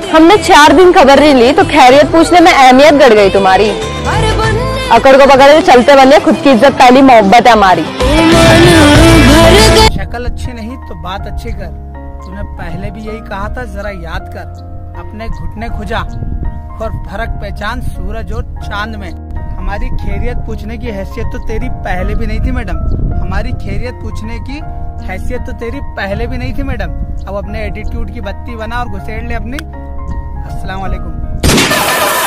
हमने 4 दिन खबर नहीं ली तो खैरियत पूछने में अहमियत बढ़ गई तुम्हारी। अकड़ को पकड़े तो चलते बने, खुद की इज्जत पहली मोहब्बत है हमारी। शक्ल अच्छी नहीं तो बात अच्छी कर, तूने पहले भी यही कहा था, जरा याद कर। अपने घुटने खुजा और फर्क पहचान सूरज और चांद में। हमारी खैरियत पूछने की हैसियत तो तेरी पहले भी नहीं थी मैडम। हमारी खैरियत पूछने की हैसियत तो तेरी पहले भी नहीं थी मैडम। अब अपने एटीट्यूड की बत्ती बना और घुसेड़ ले अपनी। अस्सलाम वालेकुम।